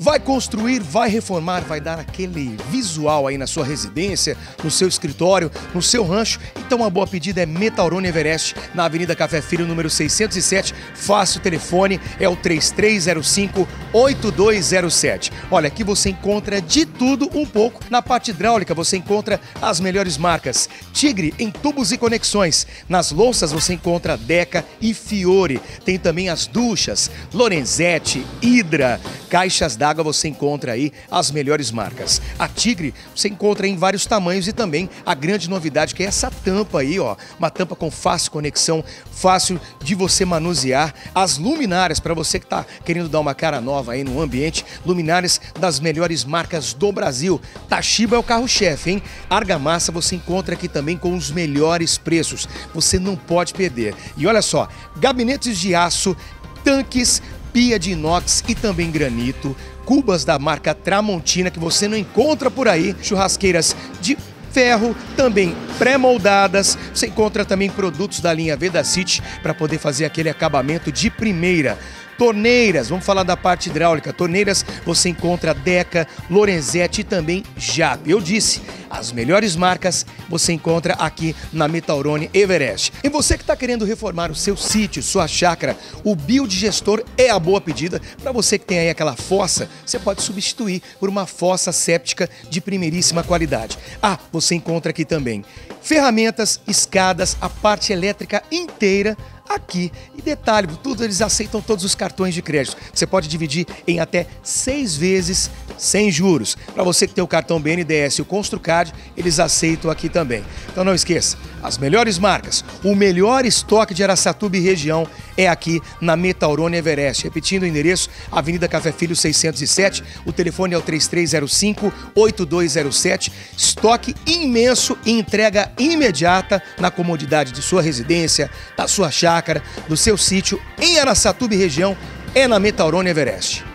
Vai construir, vai reformar, vai dar aquele visual aí na sua residência, no seu escritório, no seu rancho. Então uma boa pedida é Metalrone Everest, na Avenida Café Filho, número 607. Fácil, o telefone é o 3305-8207. Olha, aqui você encontra de tudo um pouco. Na parte hidráulica você encontra as melhores marcas. Tigre em tubos e conexões. Nas louças você encontra Deca e Fiore. Tem também as duchas, Lorenzetti, Hydra. Caixas d'água você encontra aí as melhores marcas. A Tigre você encontra em vários tamanhos e também a grande novidade que é essa tampa aí, ó. Uma tampa com fácil conexão, fácil de você manusear. As luminárias, para você que está querendo dar uma cara nova aí no ambiente, luminárias das melhores marcas do Brasil. Toshiba é o carro-chefe, hein? Argamassa você encontra aqui também com os melhores preços. Você não pode perder. E olha só, gabinetes de aço, tanques, pia de inox e também granito, cubas da marca Tramontina que você não encontra por aí, churrasqueiras de ferro, também pré-moldadas. Você encontra também produtos da linha Vedacity para poder fazer aquele acabamento de primeira. Torneiras, vamos falar da parte hidráulica. Torneiras você encontra Deca, Lorenzetti e também Jap. Eu disse, as melhores marcas você encontra aqui na Metalrone Everest. E você que está querendo reformar o seu sítio, sua chácara, o biodigestor é a boa pedida. Para você que tem aí aquela fossa, você pode substituir por uma fossa séptica de primeiríssima qualidade. Ah, você encontra aqui também ferramentas, escadas, a parte elétrica inteira aqui. E detalhe, tudo eles aceitam todos os cartões de crédito. Você pode dividir em até 6 vezes sem juros. Para você que tem o cartão BNDES e o Construcard, eles aceitam aqui também. Então não esqueça, as melhores marcas, o melhor estoque de Araçatuba e região é aqui na Metalrone Everest. Repetindo o endereço, Avenida Café Filho 607, o telefone é o 3305-8207. Estoque imenso e entrega imediata na comodidade de sua residência, da sua chácara, do seu sítio em Araçatuba e região, é na Metalrone Everest.